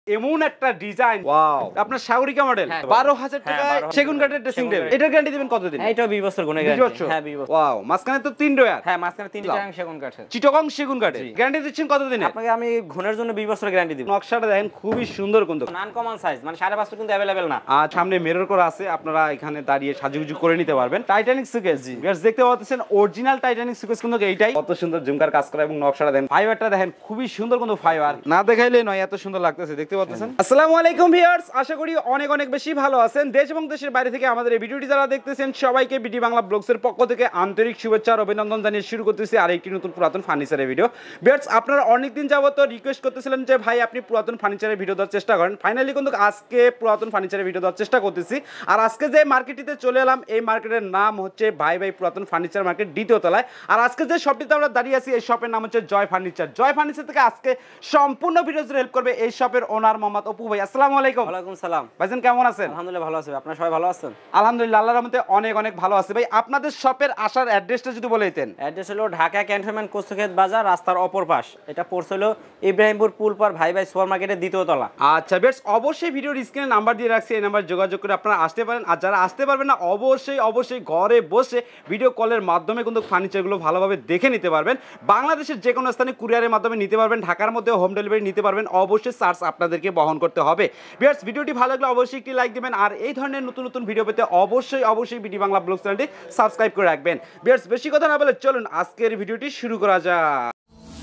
এমন একটা design wow আপনার সাগরিকা মডেল 12000 টাকা সেগুন কাঠের ড্রেসিং টেবিল এটার গ্যারান্টি দিবেন কতদিন? এইটা 20 বছর গুণে গ্যারান্টি। হ্যাঁ 20 বছর। ওয়াও মাঝখানে তো 3 ডয়ার। হ্যাঁ মাঝখানে 3 টাং সেগুন কাঠের। চিটাগং সেগুন কাঠের গ্যারান্টি দিচ্ছেন কতদিন? আপনাকে আমি ঘনের জন্য 20 বছরের গ্যারান্টি দিব। নকশাটা দেখেন খুবই সুন্দর কিন্তু আনকমন সাইজ মানে 5.5 ফুট কিন্তু अवेलेबल না। আর সামনে মিরর করা আছে আপনারা এখানে দাঁড়িয়ে সাজুগুজু করে নিতে পারবেন। টাইটানিক সুকেস ভিউয়ার্স দেখতে পাচ্ছেন অরিজিনাল টাইটানিক সুকেস কিন্তু এইটাই কত সুন্দর ঝুমকার কাজ করা এবং নকশাটা দেখেন ফাইবারটা দেখেন খুবই সুন্দর কিন্তু ফাইবার না দেখাইলে নয় এত সুন্দর লাগতেছে দেখতে পাচ্ছেন। আসসালামু আলাইকুম ভিউয়ার্স আশা করি অনেক অনেক বেশি ভালো আছেন। দেশ এবং দেশের বাইরে থেকে আমাদের এই ভিডিওটি যারা দেখতেছেন সবাইকে বিডি বাংলা ব্লগসের পক্ষ থেকে আন্তরিক শুভেচ্ছা আর অভিনন্দন জানিয়ে শুরু করতেছি আরেকটি নতুন পুরাতন ফার্নিচারের ভিডিও। ভিউয়ার্স আপনারা অনেকদিন যাবত রিকোয়েস্ট করতেছিলেন যে ভাই আপনি পুরাতন ফার্নিচারের ভিডিও দেওয়ার চেষ্টা করেন। ফাইনালি কিন্তু আজকে পুরাতন ফার্নিচারের ভিডিও দেওয়ার চেষ্টা করতেছি। আর আজকে যে মার্কেটটিতে চলে এলাম এই মার্কেটের নাম হচ্ছে ভাই ভাই পুরাতন ফার্নিচার মার্কেট দ্বিতীয় তলায়। আর আজকে যে শপটিতে আমরা দাঁড়িয়ে আছি এই শপের নাম হচ্ছে জয় ফার্নিচার। জয় ফার্নিচার থেকে আজকে সম্পূর্ণ ভিডিও জুড়ে হেল্প করবে এই শপের ওনার মোহাম্মদ অপু ভাই। আসসালামু আলাইকুম। ওয়ালাইকুম সালাম। ভাইজান কেমন আছেন? আলহামদুলিল্লাহ ভালো আছি। আপনারা সবাই ভালো আছেন? আলহামদুলিল্লাহ আল্লাহর রহমতে অনেক অনেক ভালো আছে। ভাই আপনাদের শপের আসার অ্যাড্রেসটা যদি বলে দিতেন। অ্যাড্রেস হলো ঢাকা ক্যান্টনমেন্ট কোস্তুক্ষেত বাজার রাস্তার অপর পাশ। এটা পড়ছে হলো ইব্রাহিমপুর পুল পার ভাই ভাই সুপার মার্কেটের দ্বিতীয় তলা। আচ্ছা বেশ অবশ্যই ভিডিওর স্ক্রিনে নাম্বার দিয়ে রাখছি এই নাম্বার যোগাযোগ করে আপনারা আসতে পারেন। আর যারা আসতে পারবেন না অবশ্যই ঘরে বসে ভিডিও কলের মাধ্যমে কিন্তু ফার্নিচারগুলো ভালোভাবে দেখে নিতে পারবেন। বাংলাদেশের যে কোনো স্থানে কুরিয়ারের মাধ্যমে নিতে পারবেন। ঢাকার মধ্যে হোম ডেলিভারি নিতে পারবেন। অবশ্যই চার্জ আপনাদেরকে বহন করতে হবে। ভিউয়ার্স ভিডিওটি ভালো লাগলে অবশ্যই একটি লাইক দিবেন আর এই ধরনের নতুন নতুন ভিডিও পেতে অবশ্যই বিডি বাংলা ব্লগ চ্যানেলটি সাবস্ক্রাইব করে রাখবেন। ভিউয়ার্স বেশি কথা না বলে চলুন আজকের ভিডিওটি শুরু করা যাক।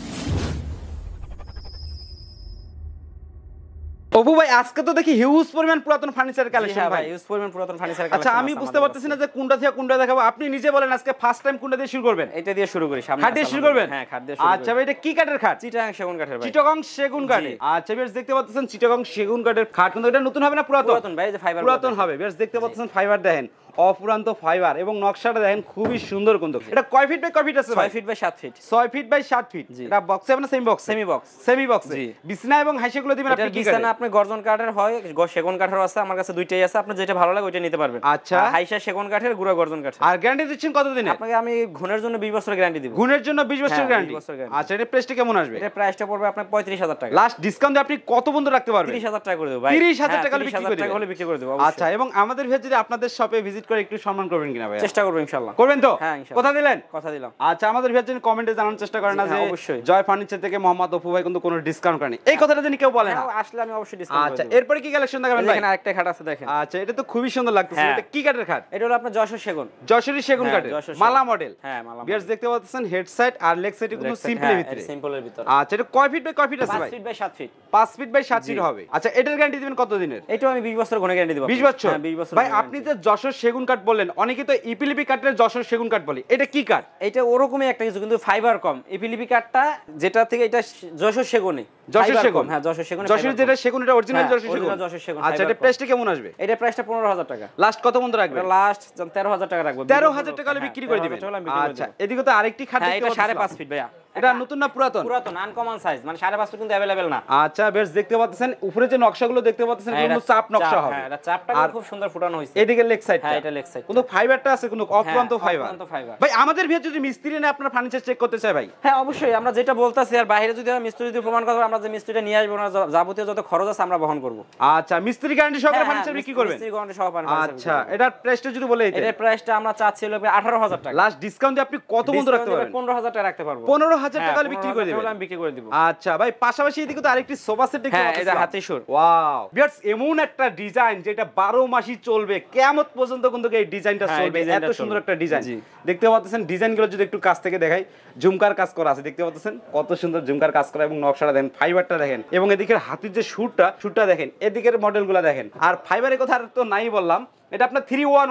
অপু ভাই আজকে তো দেখি হিউজ পরিমাণ পুরাতন ফার্নিচার কালেকশন ভাই। হিউজ পরিমাণ পুরাতন ফার্নিচার কালেকশন। আচ্ছা আমি বুঝতে পারতেছি না যে কোনটা থেকে কোনটা দেখাবো। আপনি নিজে বলেন আজকে ফার্স্ট টাইম কোনটা দিয়ে শুরু করবেন? এটা দিয়ে শুরু করি। সামনে খাট দিয়ে শুরু করবেন? হ্যাঁ খাট দিয়ে শুরু। আচ্ছা ভাই এটা কি কাঠের খাট? চিটাগং সেগুন কাঠের ভাই। চিটাগং সেগুন কাঠের। আচ্ছা বেশ দেখতে পাচ্ছেন চিটাগং সেগুন কাঠের খাট কিন্তু এটা নতুন হবে না পুরাতন? পুরাতন ভাই যে ফাইবার পুরাতন হবে। বেশ দেখতে পাচ্ছেন ফাইবার দেখেন অপুরান্ত ফাইবার এবং নকশাটা দেখেন খুবই সুন্দর কিন্তু। এটা কয় ফিট বাই কয় ফিট আছে? 6 feet by 7 feet. 6 feet by 7 feet. এটা বক্সে না সেমি বক্স? Semi box. জি বিছনা এবং হাইসেগুলো দিবেন আপনি কি করেন? বিছনা আপনি গর্জন কাঠের হয় সেগুন কাঠের আছে আমার কাছে দুইটাই আছে। আপনি যেটা ভালো লাগে ওইটা নিতে পারবেন। আচ্ছা হাইসা সেগুন কাঠের গুড়া গর্জন কাঠের। আর গ্যারান্টি দিচ্ছেন কতদিনের? আপনাকে আমি ঘনের জন্য 20 বছরের গ্যারান্টি দিব। ঘনের জন্য 20 বছরের গ্যারান্টি। আচ্ছা এটা প্রাইসটা কেমন আসবে? এটা প্রাইসটা পড়বে আপনার 35000 টাকা। লাস্ট ডিসকাউন্ট দিয়ে আপনি কত বন্ধ রাখতে পারবেন? 30000 টাকা করে দেব ভাই। 30000 টাকা হলে বিক্রি করে দেব। আচ্ছা এবং আমাদের ভাই যদি আপনাদের শপে ভিজিট করে একটু সম্মান করবেন কিনা ভাই? চেষ্টা করব ইনশাআল্লাহ। করবেন তো? হ্যাঁ ইনশাআল্লাহ। কথা দিলেন? কথা দিলাম। আচ্ছা আমাদের ভাই যদি কমেন্টে জানানোর চেষ্টা করেন না যে অবশ্যই জয় ফার্নিচার থেকে মোহাম্মদ অপু ভাই কিন্তু কোনো ডিসকাউন্ট করেনি। এই কথাটা যদি কেউ বলে না আসলে আমি অবশ্যই ডিসকাউন্ট করব। আচ্ছা এরপরে কি কালেকশন দেখাবেন ভাই? এখানে আরেকটা খাট আছে দেখেন। আচ্ছা এটা তো খুবই সুন্দর লাগতেছে। এটা কি কাঠের খাট? এটা হলো আপনার যশোর সেগুন। যশোরী সেগুন কাঠের মালা মডেল। হ্যাঁ মালা। বিয়ার্স দেখতে পাচ্ছেন হেড সাইড আর লেগ সাইডে কিন্তু সিম্পলের ভিতরে। সিম্পলের ভিতরে। আচ্ছা এটা কয় ফিট বাই কয় ফিট আছে ভাই? 5 feet by 7 feet. 5 feet by 7 feet হবে। আচ্ছা এটার গ্যারান্টি দিবেন কত দিনের? এটাও আমি 20 বছর ঘনে গ্যারান্টি দেব। 20 বছর? হ্যাঁ 20 বছর। ভাই আপনি যে যশোর সেগুন কাঠ বললেন অনেকে তো ইপিলিপি কাঠের যশোর সেগুন কাঠ বলে। এটা কি কাঠ? এটা ওরকমই একটা কিছু কিন্তু ফাইবার কম। ইপিলিপি কাঠটা যেটা থেকে এটা যশোর সেগুনই। যশোর সেগুন। হ্যাঁ যশোর সেগুন। যশোর যেটা সেগুন এটা অরিজিনাল যশোর সেগুন। যশোর সেগুন। আচ্ছা এটা প্রাইসটা কেমন আসবে? এটা প্রাইসটা 15000 টাকা। লাস্ট কত বন্ধ রাখবেন? লাস্ট 13000 টাকা রাখবো। 13000 টাকা হলে বিক্রি করে দিবেন। আচ্ছা এদিকে তো আরেকটি খাট দেখতে পাচ্ছেন। এটা 5.5 ফিট ভাইয়া। এটা নতুন না পুরাতন? পুরাতন আনকমন সাইজ মানে 5.5 ফিট কিন্তু अवेलेबल না। আচ্ছা বেশ দেখতে পাচ্ছেন উপরে যে নকশাগুলো দেখতে পাচ্ছেন এগুলো চাপ নকশা হবে। হ্যাঁ এটা চাপটা খুব সুন্দর ফুটানো হইছে। এদিকে লেগ সাইড। হ্যাঁ এটা লেগ সাইড। কিন্তু ফাইবারটা আছে কিন্তু অপ্রান্ত ফাইবার। ভাই আমাদের ভিতর যদি মিস্ত্রি না আপনার ফার্নিচার চেক করতে চায় ভাই? হ্যাঁ অবশ্যই আমরা যেটা বলতাছি আর বাইরে যদি মিস্ত্রি যদি প্রমাণ করে আমরা যে মিস্ত্রিটা নিয়ে আসবো না যাবতীয় যত খরচ আছে আমরা বহন করব। আচ্ছা মিস্ত্রি গ্যারান্টি সহকারে ফার্নিচার বিক্রি করবেন? মিস্ত্রি গ্যারান্টি সহ ফার্নিচার। আচ্ছা এটার প্রাইসটা যদি বলে দিতেন। এটার প্রাইসটা আমরা চাচ্ছি হলো 18000 টাকা। লাস্ট ডিসকাউন্ট দিয়ে আপনি কত বন্ধ রাখতে পারবেন? 15000 টাকা রাখতে পারবো। 15000 টাকা হলে বিক্রি করে দিবেন? আমি বিক্রি করে দিব। আচ্ছা ভাই পাশাপাশি এদিকে তো আরেকটি সোফা সেট দেখতে পাচ্ছেন। হ্যাঁ এটা হাতি সুর। ওয়াও ভিউয়ার্স এমন একটা ডিজাইন যেটা 12 মাসই চলবে কিয়ামত পর্যন্ত কিন্তু এই ডিজাইনটা চলবে। এত সুন্দর একটা ডিজাইন দেখতে পাচ্ছেন। ডিজাইনগুলো যদি একটু কাছ থেকে দেখাই ঝুমকার কাজ করা আছে দেখতে পাচ্ছেন কত সুন্দর ঝুমকার কাজ করা এবং নকশাটা দেখেন ফাইবারটা দেখেন এবং এদিকের হাতির যে সুরটা দেখেন এদিকের মডেলগুলো দেখেন আর ফাইবারের কথা তো নাই বললাম। এটা আপনার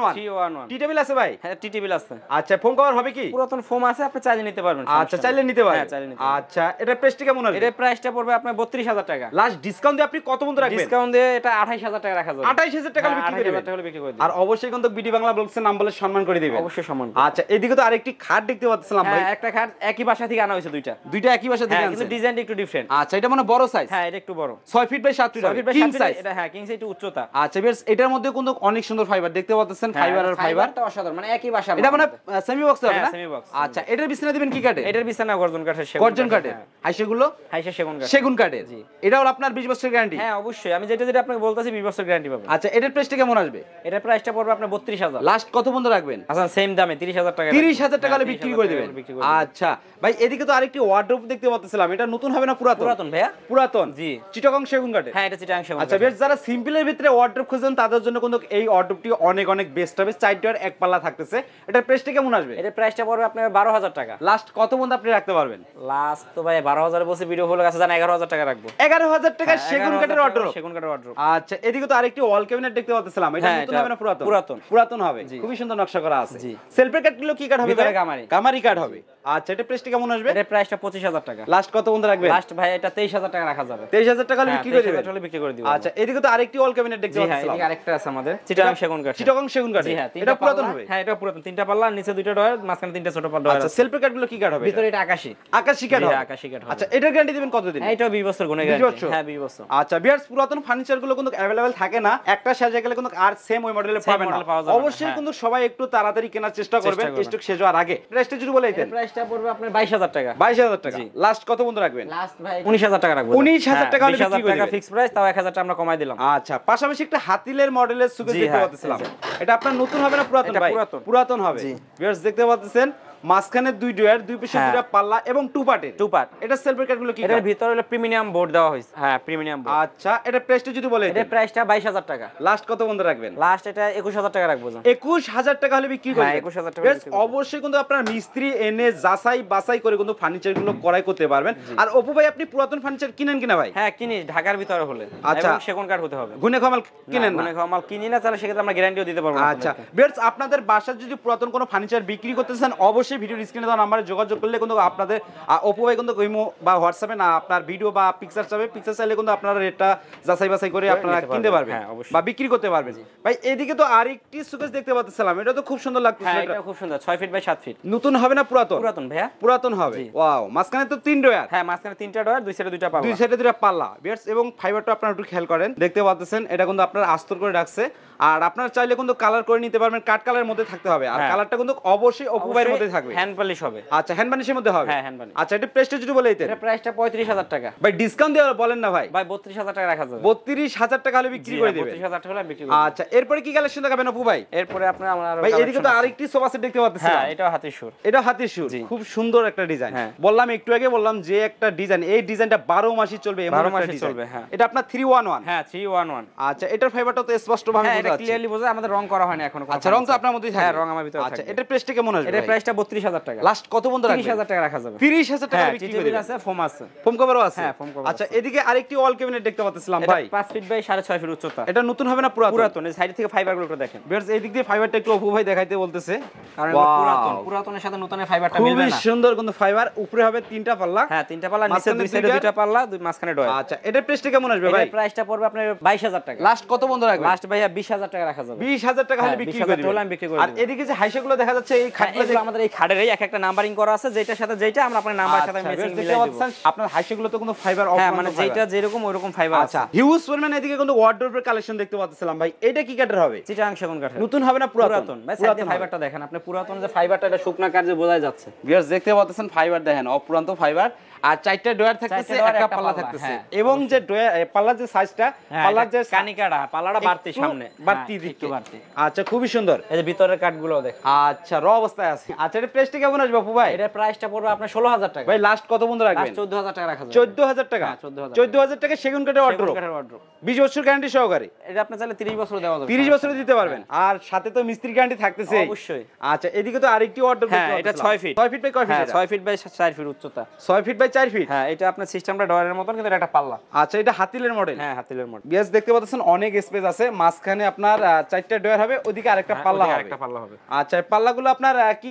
311 টি টেবিল আছে ভাই? হ্যাঁ টি টেবিল আছে। আচ্ছা ফোম কভার হবে কি? পুরাতন ফোম আছে আপনি চাইলে নিতে পারবেন। আচ্ছা চাইলে নিতে পারবেন। হ্যাঁ চাইলে নিতে। আচ্ছা এটা প্রাইসটা কেমন হবে? এর প্রাইসটা পড়বে আপনার 32000 টাকা। লাস্ট ডিসকাউন্ট দিয়ে আপনি কত বন্ধ রাখবেন? ডিসকাউন্ট দিয়ে এটা 28000 টাকা রাখা যাবে। 28000 টাকা বিক্রি করে দিবেন। আর অবশ্যই কিন্তু বিডি বাংলা ব্লগসের নাম বলে সম্মান করে দিবেন। অবশ্যই সম্মান। আচ্ছা এদিকে তো আরেকটি খাট দেখতে পাচ্ছিলাম ভাই। হ্যাঁ একটা খাট একই বাসা থেকে আনা হয়েছে দুইটা একই বাসা থেকে আনছে কিন্তু ডিজাইনটা একটু ডিফারেন্ট। আচ্ছা এটা মানে বড় সাইজ? হ্যাঁ এটা একটু বড় 6 ফিট বাই 7 ফিট হবে কিং সাইজ। এটা হ্যাঁ কিং সাইজ একটু উচ্চতা। আচ্ছা বেশ এটার মধ্যে কিন্তু অনেক সুন্দর ফাইবার দেখতে পাচ্ছেন, ফাইবার আর ফাইবার ফাইবারটা অসাধারণ, মানে একই বাসা। এটা মানে সেমি বক্স হবে না? Semi box. আচ্ছা, এটার বিছানা দিবেন কি কাঠে? এটার বিছানা গর্জন কাঠের, গর্জন কাঠের। হাইসেগুলো হাইসা সেগুন কাঠ, সেগুন কাঠের। এটা হলো আপনার 20 বছরের গ্যারান্টি? হ্যাঁ অবশ্যই, আমি যেটা যেটা আপনাকে বলতাছি 20 বছর গ্যারান্টি পাবেন। আচ্ছা, এটার প্রাইসটা কেমন আসবে? এটার প্রাইসটা পড়বে আপনার 32,000। লাস্ট কত বন্ধ রাখবেন? আচ্ছা, সেম দামে 30,000 টাকা। 30,000 টাকা হলে বিক্রি করে দিবেন। আচ্ছা ভাই, এদিকে তো আরেকটি ওয়ার্ডরোব দেখতে পাচ্ছিলাম, এটা নতুন হবে না পুরাতন? পুরাতন ভাইয়া, পুরাতন। জি। চিটাগং সেগুন কাঠের? হ্যাঁ, এটা চিটাং সেগুন। আচ্ছা বেশ, যারা সিম্পলের ভিতরে ওয়ার্ডরোব খুঁজেন তাদের জন্য কিন্তু এই ওয়ার্ডরোবটি অনেক অনেক বেস্ট হবে। 4 ডয়ার এক পাল্লা থাকতেছে। এটার প্রাইসটা কেমন আসবে? এটার প্রাইসটা পড়বে আপনার 12,000 টাকা। লাস্ট কত বন্ধ আপনি রাখতে পারবেন? লাস্ট তো ভাই 12,000 বসে ভিডিও হলো, কাছে জান 11,000 টাকা রাখবো। 11,000 টাকা সেগুন কাঠের ওয়ার্ডরোব? সেগুন কাঠের ওয়ার্ডরোব। আচ্ছা, এদিকে তো আরেকটি ওয়াল ক্যাবিনেট দেখতে পাচ্ছিলাম, এটা নতুন হবে না পুরাতন? পুরাতন। পুরাতন হবে, খুবই সুন্দর নকশা করা আছে। জি। সেলফের কাঠগুলো কি কাঠ হবে? ভিতরে গামারি। গামারি কাঠ হবে। আচ্ছা, এটা প্রাইসটা কেমন আসবে? এটার প্রাইসটা 25,000 টাকা। লাস্ট কত বন্ধ রাখবেন? লাস্ট ভাই এটা 23,000 টাকা রাখা যাবে। 23,000 টাকা হলে বিক্রি করে দিবেন? 23,000 হলে বিক্রি করে দিব। আচ্ছা, এদিকে তো আরেকটি ওয়াল ক্যাবিনেট দেখতে জি হ্যাঁ, পাচ্ছিলাম। এদিকে আরেকটা আছে আমাদের চিটাং সেগুন কাঠ। চিটাগং সেগুন কাঠ। জি হ্যাঁ, এটা পুরাতন হবে? হ্যাঁ, এটা পুরাতন। 3টা পাল্লা, নিচে 2টা ডয়ার, মাঝখানে 3টা ছোট পাল্লা ডয়ার আচ্ছা, আছে। সেলফের কাঠগুলো কি কাঠ হবে? ভিতরে এটা আকাশী। আকাশী কাঠ হবে? আকাশী কাঠ হবে। আচ্ছা, এটার গ্যারান্টি দিবেন কতদিন? হ্যাঁ, এটাও 20 বছর গুণে 20 গ্যারান্টি। বছর? হ্যাঁ, 20 বছর। আচ্ছা ভিউয়ার্স, পুরাতন ফার্নিচার গুলো কিন্তু अवेलेबल থাকে না, একটা সাজে গেলে কিন্তু আর সেম ওই মডেলে পাবেন না। অবশ্যই কিন্তু সবাই একটু তাড়াতাড়ি কেনার চেষ্টা করবেন স্টক শেষ হওয়ার আগে। প্রাইসটা যদি বলে দিতেন? প্রাইসটা পড়বে আপনার 22,000 টাকা। 22,000 টাকা। লাস্ট কত বন্ধ রাখবেন? লাস্ট ভাই 19,000 টাকা রাখবো। 19,000 টাকা হলে বিক্রি করে দিবেন? ফিক্স প্রাইস, তাও 1,000 টাকা আমরা কমাই দিলাম। আচ্ছা, পাশাপাশি একটা হাতিলের মডেলের সুকেস দেখতে পাচ্ছিলাম, এটা আপনার নতুন হবে না পুরাতন ভাই? পুরাতন হবে। ভিউয়ার্স দেখতে পাচ্ছেন, মাঝখানে 2 ডয়ার, 2 পাশে 2টা পাল্লা এবং 2 পার্টের। 2 পার্ট। এটা সেলফের কাঠগুলো কি? এটার ভিতরে হলো প্রিমিয়াম বোর্ড দেওয়া হয়েছে। হ্যাঁ, প্রিমিয়াম বোর্ড। আচ্ছা, এটা প্রাইসটা যদি বলে? এটার প্রাইসটা 22,000 টাকা। লাস্ট কত বন্ধ রাখবেন? লাস্ট এটা 21,000 টাকা রাখবো। 21,000 টাকা হলে বিক্রি করবেন? হ্যাঁ, 21,000 টাকা। অবশ্যই কিন্তু আপনার মিস্ত্রি এনে যাচাই বাছাই করে কিন্তু ফার্নিচার গুলো ক্রয় করতে পারবেন। আর অপু ভাই, আপনি পুরাতন ফার্নিচার কিনেন কিনা ভাই? হ্যাঁ, কিনি, ঢাকার ভিতরে হলে। আচ্ছা, এবং সেগুন কাঠ হতে হবে। গুনে খামাল কিনেন না? গুনে খামাল কিনি না, তাহলে সেক্ষেত্রে আমরা গ্যারান্টিও দিতে পারবো। আচ্ছা ভিউয়ার্স, আপনাদের বাসার যদি পুরাতন কোনো ফার্নিচার বিক্রি করতে চান, অবশ্যই ভিডিওর স্ক্রিনে দেওয়া নম্বরে যোগাযোগ করলে কিন্তু আপনাদের অপু ভাই কিন্তু ইমো বা হোয়াটসঅ্যাপে না আপনার ভিডিও বা পিকচার চাবে, পিকচার চাইলে কিন্তু আপনারা রেটটা যাচাই বাছাই করে আপনারা কিনতে পারবেন বা বিক্রি করতে পারবেন। ভাই এদিকে তো আরেকটি সুকেস দেখতে পাচ্ছিলাম, এটা তো খুব সুন্দর লাগতেছে। হ্যাঁ, এটা খুব সুন্দর, 6 ফিট বাই 7 ফিট। নতুন হবে না পুরাতন? পুরাতন ভাইয়া, পুরাতন হবে। ওয়াও, মাঝখানে তো 3 ডয়ার। হ্যাঁ, মাঝখানে 3টা ডয়ার, দুই সাইডে 2টা পাল্লা। দুই সাইডে 2টা পাল্লা। ভিউয়ার্স, এবং ফাইবারটা আপনারা একটু খেয়াল করেন, দেখতে পাচ্ছেন এটা কিন্তু আপনারা আস্তর করে রাখছে। আর আপনারা চাইলে কিন্তু কালার করে নিতে পারবেন, কাট কালারের মধ্যে থাকতে হবে। আর কালারটা কিন্তু অবশ্যই অপু ভাইয়ের মধ্যে থাকবে। হ্যান্ড পলিশ হবে। আচ্ছা, হ্যান্ড বানিশের মধ্যে হবে? হ্যাঁ, হ্যান্ড বানিশ। আচ্ছা, এটা প্রাইসটা যদি বলে দিতেন? এর প্রাইসটা 35,000 টাকা। ভাই ডিসকাউন্ট দিয়ে বলেন না ভাই। ভাই 32,000 টাকা রাখা যাবে। 32,000 টাকা হলে বিক্রি করে দিবেন? 32,000 টাকা হলে বিক্রি করে। আচ্ছা, এরপরে কি কালেকশন দেখাবেন অপু ভাই? এরপরে আপনার আমরা ভাই এদিকে তো আরেকটি সোফা সেট দেখতে পাচ্ছেন। হ্যাঁ, এটাও হাতির সুর। এটা হাতির সুর, খুব সুন্দর একটা ডিজাইন। বললাম একটু আগে, বললাম যে একটা ডিজাইন, এই ডিজাইনটা 12 মাসই চলবে। 12 মাসই চলবে। হ্যাঁ, এটা আপনার 311? হ্যাঁ, 311। আচ্ছা, এটার ফাইবারটা তো স্পষ্ট ভাবে বোঝা যাচ্ছে। এটা ক্লিয়ারলি বোঝা, আমাদের রং করা হয় না এখনো। আচ্ছা, রং তো আপনার মধ্যেই থাকে? হ্যাঁ, রং আমার ভিতরে থাকে। আচ্ছা, এটার প্রাইসটা কেমন আসবে? এটার প্রাইসটা 32,000 টাকা। লাস্ট কত বন্ধ রাখবেন? 30,000 টাকা রাখা যাবে। 30,000 টাকা বিক্রি করে দিবেন? আছে, ফোম আছে। ফোম কভারও আছে? হ্যাঁ, ফোম কভার। আচ্ছা, এদিকে আরেকটি ওয়াল ক্যাবিনেট দেখতে পাচ্ছিলাম ভাই, 5 ফিট বাই 6.5 ফিট উচ্চতা। এটা নতুন হবে না পুরাতন? পুরাতন। এই সাইড থেকে ফাইবারগুলো একটু দেখেন। ভিউয়ার্স, এই দিক দিয়ে ফাইবারটা একটু অপু ভাই দেখাইতে বলতেছে, কারণ এটা পুরাতন, পুরাতনের সাথে নতুনের ফাইবারটা মিলবে না। খুবই সুন্দর কিন্তু ফাইবার। উপরে হবে 3টা পাল্লা? হ্যাঁ, 3টা পাল্লা, নিচে দুই সাইডে 2টা পাল্লা, দুই মাঝখানে ডয়ার। আচ্ছা, এটার প্রাইসটা কেমন আসবে ভাই? এর প্রাইসটা পড়বে আপনার 22,000 টাকা। লাস্ট কত বন্ধ রাখবেন? লাস্ট ভাইয়া 20,000 টাকা রাখা যাবে। 20,000 টাকা হলে বিক্রি করে দিবেন? আমি বিক্রি করে আর এদিকে যে হাইসাগুলো দেখা যাচ্ছে, এই খাটগুলো আমাদের এই খাটের এক একটা নাম্বারিং করা আছে, যেটার সাথে যেটা আমরা আপনার নাম্বার সাথে ম্যাচিং মিলাই দেব। আপনার হাইসাগুলো তো কোনো ফাইবার? হ্যাঁ, মানে যেটা যেরকম ওইরকম ফাইবার আছে। আচ্ছা, হিউজ পরিমাণে এদিকে কিন্তু ওয়ার্ডরোবের কালেকশন দেখতে পাচ্ছিলাম ভাই, এটা কি কাঠের হবে? চিটাং সেগুন কাঠের। নতুন হবে না পুরাতন? ভাই সাইডে ফাইবারটা দেখেন আপনি, পুরাতন যে ফাইবারটা, এটা শুকনা কাঠ যে বোঝা যাচ্ছে। ভিউয়ার্স দেখতে পাচ্ছেন, ফাইবার দেখেন, অপুরান্ত ফাইবার। আর 4টা ডয়ার থাকতেছে, একটা পাল্লা থাকতেছে। এবং যে ডয়ার পাল্লার যে সাইজটা, পাল্লার যে কানিকাটা, পাল্লাটা বাড়তি সামনে, বাড়তি দিকে বাড়তি। আচ্ছা, খুবই সুন্দর। এই যে ভিতরের কাঠগুলো দেখেন। আচ্ছা, র অবস্থায় আছে। আচ্ছা, এর প্রাইসটা কেমন আসবে আপু ভাই? এর প্রাইসটা পড়বে আপনার 16,000 টাকা। ভাই লাস্ট কত বন্ধ রাখবেন? 14,000 টাকা রাখা যাবে। 14,000 টাকা? 14,000 টাকা সেগুন কাঠের ওয়ার্ডরোব। 20 বছর গ্যারান্টি সহকারে? এটা আপনি চাইলে 30 বছর দেওয়া যাবে। 30 বছর দিতে পারবেন? আর সাথে তো মিস্ত্রি গ্যারান্টি থাকতেছে অবশ্যই। আচ্ছা, এদিকে তো আরেকটি ওয়ার্ডরোব দেখতে পাচ্ছেন। এটা 6 ফিট। 6 ফিট বাই কয় ফিট? হ্যাঁ, 6 ফিট বাই 4 ফিট উচ্চতা। 6 ফিট বাই 4 ফিট। হ্যাঁ, এটা আপনার সিস্টেমটা ডয়ারের মতন, কিন্তু এটা একটা পাল্লা। আচ্ছা, এটা হাতিলের মডেল? হ্যাঁ, হাতিলের মডেল। গ্যাস দেখতে পাচ্ছেন, অনেক স্পেস আছে। মাঝখানে আপনার 4টা ডয়ার হবে, ওদিকে আরেকটা পাল্লা হবে। আরেকটা পাল্লা হবে। আচ্ছা, পাল্লাগুলো আপনার কি কাঠে থাকবে?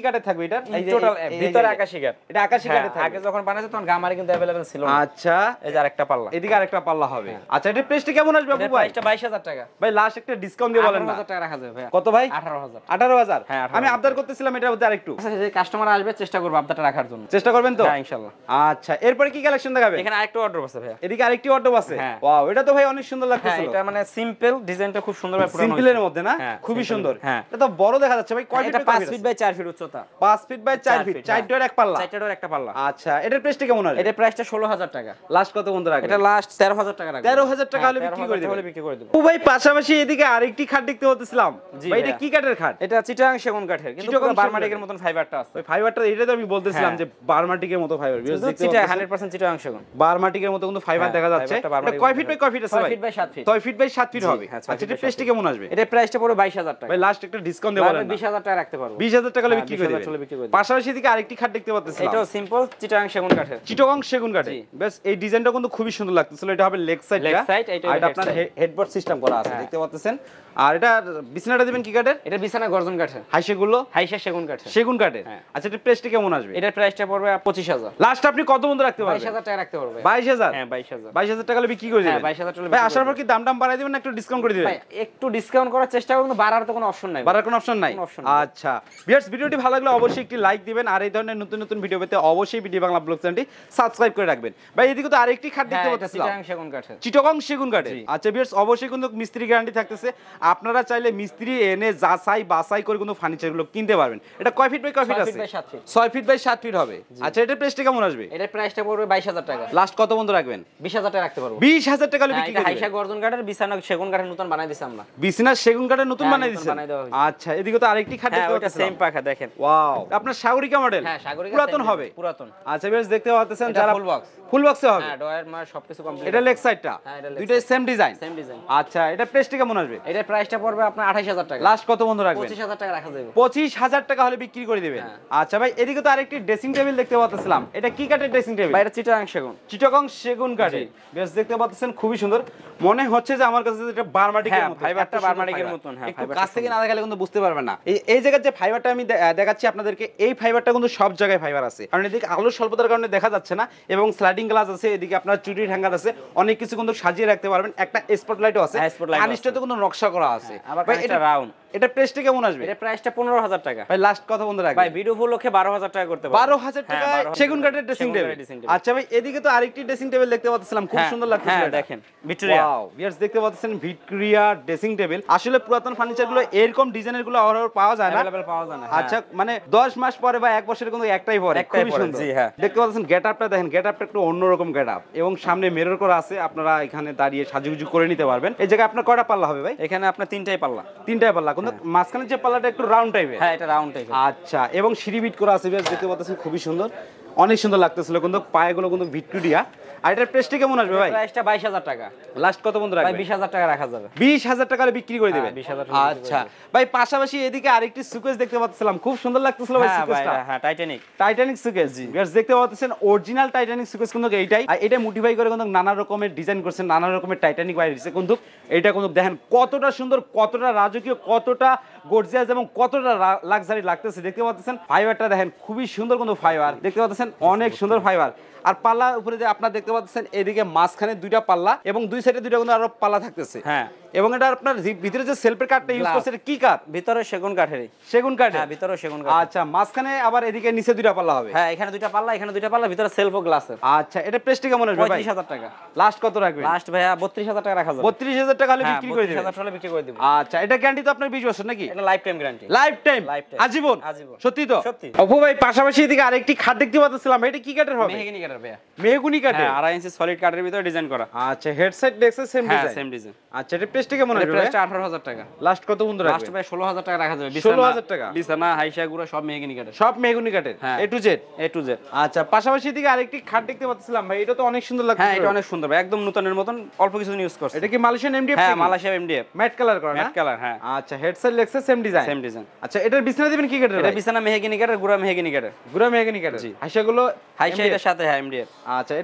এটার টোটাল ভিতরে আকাশী কাঠ। এটা আকাশী কাঠের থাকবে। আগে যখন বানাইছে তখন গামারি কিন্তু अवेलेबल ছিল না। আচ্ছা এই যে আরেকটা পাল্লা, এদিকে আরেকটা পাল্লা হবে। আচ্ছা এটার প্রাইসটা কেমন আসবে আপু ভাই? প্রাইসটা 22000 টাকা ভাই লাস্ট একটা ডিসকাউন্ট দিয়ে বলেন না। 18000 টাকা রাখা যাবে ভাই। কত ভাই? 18000। 18000। হ্যাঁ, 18000 আমি আবদার করতেছিলাম এটার মধ্যে আরেকটু। আচ্ছা যে কাস্টমার আসবে চেষ্টা করব আবদারটা রাখার জন্য। চেষ্টা করবেন তো? হ্যাঁ ইনশাআল্লাহ। আচ্ছা এরপরে কি কালেকশন দেখাবে? এখানে আরেকটা অর্ডার আছে ভাই। এদিকে আরেকটি অর্ডার আছে। হ্যাঁ। ওয়াও এটা তো ভাই অনেক সুন্দর হ্যাঁ লাগতেছিল। এটা মানে সিম্পল, ডিজাইনটা খুব সুন্দর ভাবে পুরানো। সিম্পলের মধ্যে না? হ্যাঁ, খুবই simple সুন্দর। হ্যাঁ। এটা তো বড় দেখা যাচ্ছে ভাই। কয় ফিট? এটা 5 ফিট বাই 4 ফিট উচ্চতা। 5 ফিট বাই 4 ফিট। 4 ডোর এক পাল্লা। 4টা ডোর একটা পাল্লা। আচ্ছা এটার প্রাইসটা কেমন আসবে? এটার প্রাইসটা 16000 টাকা। লাস্ট কত বন্ধু রাখবেন? এটা লাস্ট 13000 টাকা রাখবেন। 13000 টাকা হলে বিক্রি করে হলে দিবেন। বিক্রি করে দেব। ও ভাই পাশাপাশি এদিকে আরেকটি খাট দেখতে হতেছিলাম। জি ভাই এটা ভাইয়া। কি কাঠের খাট? এটা চিটাং সেগুন কাঠের, কিন্তু চিটাগাং পুরো সেগুন বার্মাটিকের মতন ফাইবারটা আছে। ওই ফাইবারটা এটা তো আমি বলতেছিলাম হ্যাঁ। যে বার্মাটিকের মতো ফাইবার। কিন্তু চিটা 100% চিটাং সেগুন। বার্মাটিকের মতো কিন্তু ফাইবার হ্যাঁ, দেখা যাচ্ছে। ফাইবারটা এটা বার্মাটিকের কয় মতো ফিট বাই কয় ফিট আছে 6 ভাই? Feet by 7 feet. 6 feet by 7 feet জি, হবে। হ্যাঁ, 6 আচ্ছা ফিট এটার বাই প্রাইসটা 7 কেমন আসবে? এটার প্রাইসটা পুরো 22000 টাকা। ভাই লাস্ট একটা ডিসকাউন্ট দিয়ে বলেন না। 20000 টাকা রাখতে পারবো। 20000 টাকা হলে হ্যাঁ, বিক্রি করে 20,000 টাকা বিক্রি করে দিবেন। দিবেন। পাশাপাশি এদিকে আরেকটি খাট দেখতে পাচ্ছেন। এটাও সিম্পল চিটাং সেগুন কাঠের। চিটাগং সেগুন কাঠে। জি। বেশ এই ডিজাইনটা কিন্তু খুবই সুন্দর লাগতেছিল। এটা হবে লেগ সাইডটা। Leg side, এটা আর এটা head আপনার side। হেডবোর্ড সিস্টেম করা আছে হ্যাঁ। দেখতে পাচ্ছেন। আর এটা বিছানাটা দিবেন কি কাঠের? এটা বিছানা গর্জন কাঠের। হাইসেগুলো হাইসা সেগুন কাঠের। সেগুন কাঠের। হ্যাঁ। আচ্ছা এটার প্রাইসটা কেমন আসবে? এটার প্রাইসটা পড়বে 25000। লাস্ট আপনি কত বন্ধু রাখতে পারবেন? 22000 টাকা রাখতে পারবে। 22000। হ্যাঁ 22000। 22000 টাকা হলে বিক্রি করে হ্যাঁ, দিবেন। 22000 টাকা ভাই বিক্রি আসার করে পর কি দাম বাড়াই দিবেন না একটু ডিসকাউন্ট করে দিবেন? ভাই একটু ডিসকাউন্ট করার চেষ্টা করব, কিন্তু বাড়ার তো কোনো অপশন নাই। বাড়ার কোনো অপশন নাই। কোনো option নাই। আচ্ছা ভিউয়ার্স ভিডিওটি ভালো লাগলে অবশ্যই একটি লাইক দিবেন আর এই ধরনের নতুন নতুন ভিডিও পেতে অবশ্যই বিডি বাংলা ব্লগ চ্যানেলটি সাবস্ক্রাইব করে রাখবেন। ভাই এদিকে তো আরেকটি খাট দেখতে হ্যাঁ, এটা পাচ্ছিলাম। চিটাং সেগুন কাঠের। চিটাগং সেগুন কাঠে। জি। আচ্ছা ভিউয়ার্স অবশ্যই কিন্তু মিস্ত্রি গ্যারান্টি থাকতেছে। আপনারা চাইলে মিস্ত্রি এনে যাচাই বাছাই করে কিন্তু ফার্নিচার গুলো কিনতে পারবেন। এটা কয় ফিট বাই কয় ফিট 6 আছে? Feet by 7 feet. 6 feet by 7 feet হবে। আচ্ছা এটার প্রাইসটা কেমন আসবে? এটার প্রাইসটা পড়বে 22000 টাকা। লাস্ট কত বন্ধু রাখবেন? 20000 টাকা রাখতে পারবো। 20000 টাকা হলে হ্যাঁ, বিক্রি এটা করে হাইসা দিবেন। গর্জন কাঠের, বিছানা সেগুন কাঠের নতুন বানাই দিছি আমরা। বিছানা সেগুন কাঠের নতুন হ্যাঁ, বানাই নতুন দিয়েছেন। বানাই দেওয়া হয়েছে। আচ্ছা এদিকে তো আরেকটি খাট হ্যাঁ দেখতে ওটা পাচ্ছিলাম। সেম পাখা দেখেন। ওয়াও আপনার সাগরিকা মডেল। হ্যাঁ সাগরিকা পুরাতন same হবে। design, পুরাতন। আচ্ছা ভিউয়ার্স দেখতে পাচ্ছেন এটা যারা full box। ফুল বক্সে হবে। হ্যাঁ ডয়ার মার সবকিছু কমপ্লিট। এটা লেগ সাইডটা। হ্যাঁ, এটা leg দুইটাই সেম ডিজাইন। Same design. আচ্ছা এটা প্রাইসটা কেমন আসবে? এটার প্রাইসটা পড়বে আপনার 28000 টাকা। লাস্ট কত বন্ধু রাখবেন? 25000 টাকা রাখা যাবে। 25000 টাকা হলে বিক্রি করে দিবেন। হ্যাঁ। আচ্ছা ভাই এদিকে তো আরেকটি ড্রেসিং টেবিল দেখতে পাচ্ছিলাম। এটা কি কাঠের ড্রেসিং টেবিল? ভাই এটা চিটাং সেগুন। চিটাগং সেগুন কাঠে। জি। বেশ দেখতে পাচ্ছেন খুবই সুন্দর। মনে হচ্ছে যে আমার কাছে এটা বার্মাটিকের হ্যাঁ, মতো। ফাইবারটা এত সুন্দর বার্মাটিকের ফাইবার। মতন, হ্যাঁ, একটু ফাইবারটা কাছ থেকে সুন্দর। না দেখালে কিন্তু বুঝতে পারবেন না। এই জায়গার যে ফাইবারটা আমি দেখাচ্ছি আপনাদেরকে, এই ফাইবারটা কিন্তু সব জায়গায় ফাইবার আছে। কারণ এদিকে আলোর স্বল্পতার কারণে দেখা যাচ্ছে না এবং স্লাইডিং গ্লাস আছে, এদিকে আপনার চুরির হ্যাঙ্গার আছে, অনেক কিছু কিন্তু সাজিয়ে রাখতে পারবেন। একটা স্পটলাইটও আছে। হ্যাঁ, spotlight ও কানিস্টাতে কিন্তু নকশা করা আছে। আবার ভাই এটা রাউন্ড। এটা প্রাইসটা কেমন আসবে? এটার প্রাইসটা 15000 টাকা। ভাই লাস্ট কত বন্ধু রাখবেন? ভাই ভিডিও উপলক্ষে 12000 টাকা করতে পারবো। 12000 টাকা হ্যাঁ, 12,000 সেগুন কাঠের ড্রেসিং সেগুন টেবিল। কাঠের dressing table। আচ্ছা ভাই এদিকে তো আরেকটি ড্রেসিং টেবিল দেখতে পাচ্ছিলাম, খুব হ্যাঁ, সুন্দর লাগছে। হ্যাঁ, দেখেন ভিক্টোরিয়া। ওয়াও ভিউয়ার্স দেখতে পাচ্ছেন ভিক্টোরিয়া ড্রেসিং টেবিল। আসলে পুরাতন ফার্নিচার গুলো এরকম ডিজাইনের গুলো অহরহ পাওয়া যায় না। अवेलेबल পাওয়া যায় না। আচ্ছা মানে 10 মাস পরে বা 1 বছরের কিন্তু একটাই পরে। একটাই খুবই পরে, সুন্দর। জি, হ্যাঁ। দেখতে পাচ্ছেন গেটআপটা দেখেন, গেটআপটা একটু অন্যরকম গেটআপ এবং সামনে মিরর করা আছে। আপনারা এখানে দাঁড়িয়ে সাজুগুজু করে নিতে পারবেন। এই জায়গায় আপনার কয়টা পাল্লা হবে ভাই? এখানে আপনার তিনটাই পাল্লা। তিনটাই পাল্লা, কিন্তু মাঝখানে যে পাল্লাটা একটু রাউন্ড টাইপের। হ্যাঁ এটা রাউন্ড টাইপের। আচ্ছা এবং সিঁড়ি বিট করা আছে। বেশ দেখতে পাচ্ছেন খুবই সুন্দর, অনেক সুন্দর লাগতেছিল। কিন্তু পায়েগুলো কিন্তু ভিক্টোরিয়া। আর এটার প্রাইসটা কেমন আসবে ভাই? প্রাইসটা 22000 টাকা। লাস্ট কত বন্ধু ভাই রাখবেন? 20000 টাকা রাখা যাবে। 20000 টাকা বিক্রি করে দিবেন। 20,000 টাকা বিক্রি করে আচ্ছা ভাই পাশাপাশি এদিকে আরেকটি সুকেস দেখতে পাচ্ছিলাম, খুব সুন্দর লাগতেছিল ভাই হ্যাঁ ভাই সুকেসটা। হ্যাঁ টাইটানিক। টাইটানিক সুকেস। গাইস দেখতে পাচ্ছেন অরিজিনাল টাইটানিক সুকেস কিন্তু এইটাই। আর এটা মডিফাই করে কিন্তু নানা রকমের ডিজাইন করছেন, নানা রকমের টাইটানিক বাইরে দিয়েছে। কিন্তু এটা কিন্তু দেখেন কতটা সুন্দর, কতটা রাজকীয়, কতটা গর্জিয়াস এবং কতটা লাক্সারি লাগতেছে। দেখতে পাচ্ছেন ফাইবারটা দেখেন খুবই সুন্দর কিন্তু ফাইবার। দেখতে পাচ্ছেন অনেক সুন্দর ফাইবার। আর পাল্লা উপরে যে আপনারা দেখতে পাচ্ছেন এদিকে মাঝখানে দুইটা পাল্লা এবং দুই সাইডে দুইটা কিন্তু আরো পাল্লা থাকতেছে। হ্যাঁ এবং এটা আপনার ভিতরে যে সেলফের কাঠটা ইউজ করছে এটা কি কাঠ? ভিতরে সেগুন কাঠেরই। সেগুন কাঠ। হ্যাঁ ভিতরে সেগুন কাঠ। আচ্ছা মাঝখানে আবার এদিকে নিচে দুইটা পাল্লা হবে। হ্যাঁ এখানে দুইটা পাল্লা, এখানে দুইটা পাল্লা, ভিতরে সেলফ ও গ্লাসের। আচ্ছা এটা প্রাইসটা কেমন আসবে ভাই? 35000 টাকা। লাস্ট কত রাখবেন? লাস্ট ভাইয়া 32000 টাকা রাখা যাবে। 32000 টাকা হলে বিক্রি করে দিবেন। 32000 টাকা বিক্রি করে দিব। আচ্ছা এটা গ্যারান্টি তো আপনার 20 বছর নাকি? এটা life time guarantee. Life time Lifetime। আজীবন। আজীবন। সত্যি তো? সত্যি। অপু ভাই পাশাপাশি এদিকে আরেকটি খাট দেখতে পাচ্ছিলাম, এটা কি কাঠের হবে? মেহগনি কাঠের ভাইয়া। মেহগনি কাঠের। হ্যাঁ 2.5 ইঞ্চি সলিড কাঠের ভিতরে ডিজাইন করা। আচ্ছা হেডসেট ডেক্সে সেম হ্যাঁ ডিজাইন। Same design. আচ্ছা এটা প্রাইসটা কেমন এর আসবে? প্রাইসটা 18000 টাকা। লাস্ট কত বন্ধু লাস্ট রাখবেন? ভাই 16000 টাকা রাখা যাবে। 16,000 টাকা? বিছানা হাইসা গুড়া সব মেহগনি কাঠের। সব মেহগনি কাঠের। হ্যাঁ। A to Z. A to Z. আচ্ছা পাশাপাশি এদিকে আরেকটি খাট দেখতে পাচ্ছিলাম ভাই, এটা তো অনেক সুন্দর লাগছে। হ্যাঁ এটা অনেক সুন্দর ভাই, একদম নতুনের মতন, অল্প কিছু ইউজ করছে। এটা কি মালয়েশিয়ান এমডিএফ? হ্যাঁ মালয়েশিয়া এমডিএফ। ম্যাট কালার করা না? ম্যাট কালার হ্যাঁ। আচ্ছা হেডসেট লেক্সে সেম ডিজাইন। Same design. আচ্ছা এটার বিছানা দিবেন কি কাঠের? এটা বিছানা মেহগনি কাঠের, গুড়া মেহগনি কাঠের। গুড়া মেহগনি কাঠের। জি। হাইসাগুলো হাইসা এটার সাথে হ্যাঁ এমডিএফ। আচ্ছা এটা প্রাইসটা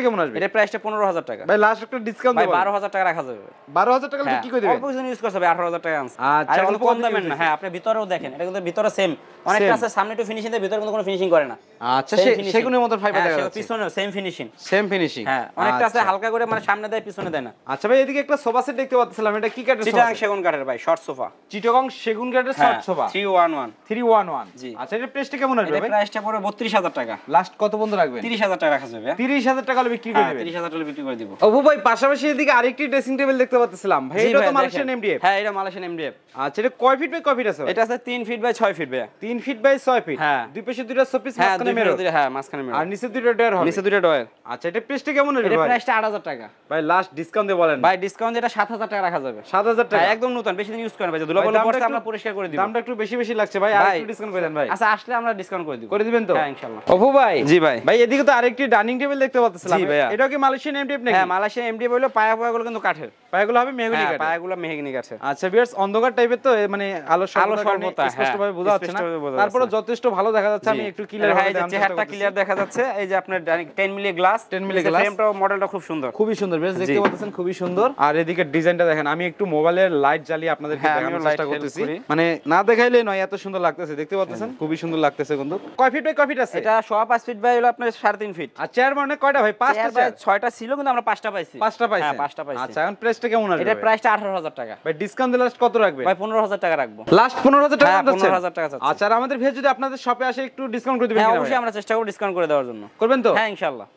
কেমন আসবে? এটা প্রাইসটা 15000 টাকা ভাই লাস্ট একটা ডিসকাউন্ট ভাই দিবেন? 12000 টাকা রাখা যাবে। 12000 টাকা কি করে দিবেন? অল্প কিছু ইউজ করতে হবে, 18000 টাকা আনছে। আচ্ছা, আর অল্প কম দামের না। হ্যাঁ, আপনি ভিতরেও দেখেন, এটা কিন্তু ভিতরে সেম অনেকটা আছে, সামনে একটু ফিনিশিং দেয়, ভিতরে কিন্তু কোনো ফিনিশিং করে না। আচ্ছা, সেগুনের মতো ফাইবার দেখা যাচ্ছে, পিছনেও সেম ফিনিশিং। Same finishing. হ্যাঁ, অনেকটা আছে হালকা করে, মানে সামনে দেয় পিছনে দেয় না। আচ্ছা ভাই, এদিকে একটা সোফা সেট দেখতে পাচ্ছিলাম, এটা কি কাঠের? চিটাগাং সেগুন কাঠের ভাই, শর্ট সোফা। চিটাগাং সেগুন কাঠের শর্ট সোফা 311 জি। আচ্ছা, এর প্রাইসটা কেমন আসবে ভাই? এর প্রাইসটা পড়ে 32000 টাকা। লাস্ট কত বন্ধ রাখবেন? 30000 টাকা রাখা যাবে। 30000 টাকা হলে বিক্রি করে দিবেন? 30000 টাকা বিক্রি করে দিব। অপু ভাই, পাশাপাশি এদিকে আরেকটি ড্রেসিং টেবিল দেখতে পাচ্ছিলাম ভাই, এটা তো মালয়েশিয়ান এমডিএফ? হ্যাঁ, এটা মালয়েশিয়ান এমডিএফ। আচ্ছা, এটা কয় ফিট বাই কয় ফিট আছে? এটা আছে 3 ফিট বাই 6 ফিট ভাই। 3 ফিট বাই 6 ফিট। হ্যাঁ, দুই পাশে দুইটা শোপিস, হ্যাঁ, মাঝখানে মিরর। হ্যাঁ, মাঝখানে মিরর। আর নিচে দুইটা ডয়ার হবে? নিচে দুইটা ডয়ার। আচ্ছা, এটা প্রাইসটা কেমন আসবে এর ভাই? প্রাইসটা 8000 টাকা ভাই লাস্ট ডিসকাউন্ট দিয়ে বলেন। ভাই ডিসকাউন্ট এটা 7000 টাকা রাখা যাবে। 7000 টাকা? হ্যাঁ, একদম নতুন, বেশি দিন ইউজ করেন ভাই, দুলা বলে পড়ছে, আমরা পরিষ্কার করে দিব। দামটা একটু বেশি বেশি লাগছে ভাই, আর একটু ডিসকাউন্ট করে দেন ভাই। আচ্ছা, আসলে আমরা ডিসকাউন্ট করে দিব। করে দিবেন তো? হ্যাঁ, ইনশাআল্লাহ। অপু ভাই। জি ভাই। ভাই, এদিকে তো আরেকটি ডাইনিং টেবিল দেখতে পাচ্ছিলাম। জি ভাইয়া। এটা কি মালয়েশিয়ান এমডিএফ নাকি? হ্যাঁ, মালয়েশিয়ান এমডিএফ হলো, পায়াগুলো কিন্তু কাঠের। পায়াগুলো হবে মেহগনি কাঠের? পায়াগুলো মেহগনি কাঠের। আচ্ছা ভিউয়ার্স, অন্ধকার টাইপের তো, মানে আলো স্বল্পতা, স্পষ্ট ভাবে বোঝা যাচ্ছে না, তারপরে যথেষ্ট ভালো দেখা যাচ্ছে। আমি একটু ক্লিয়ার ভাবে দেখানোর চেষ্টা চেহারাটা ক্লিয়ার দেখা যাচ্ছে। এই যে আপনার 10 মিলি গ্লাস, 10 মিলি গ্লাস, ফ্রেমটাও মডেলটা খুব সুন্দর, খুবই সুন্দর ভিউয়ার্স, দেখতে পাচ্ছেন খুবই সুন্দর। আর এদিকে ডিজাইনটা দেখেন, আমি একটু মোবাইলের লাইট জ্বালিয়ে আপনাদেরকে দেখানোর চেষ্টা করতেছি, মানে না দেখাইলে নয়, এত সুন্দর লাগতেছে, দেখতে পাচ্ছেন খুবই সুন্দর লাগতেছে। কিন্তু কয় ফিট বাই কয় ফিট আছে? এটা 5 ফিট বাই হলো আপনার 3.5 ফিট। আর চেয়ার মানে কয়টা ভাই? 5টা চেয়ার? 6টা ছিল, কিন্তু আমরা 5টা পাইছি। 5টা পাইছি? হ্যাঁ, 5টা পাইছি। আচ্ছা, এখন প্রাইসটা কেমন আসবে? এটা প্রাইসটা 18000 টাকা ভাই, ডিসকাউন্ট দিলে লাস্ট কত রাখবে? ভাই 15000 টাকা রাখবো। লাস্ট 15000 টাকা? হ্যাঁ, 15000 টাকা চাচ্ছি। আচ্ছা, আর আমাদের ভাই যদি আপনাদের শপে আসে একটু ডিসকাউন্ট করে দিবেন? হ্যাঁ, কিনা অবশ্যই ভাই? আমরা চেষ্টা করব ডিসকাউন্ট করে দেওয়ার জন্য। করবেন তো? হ্যাঁ, ইনশাআল্লাহ।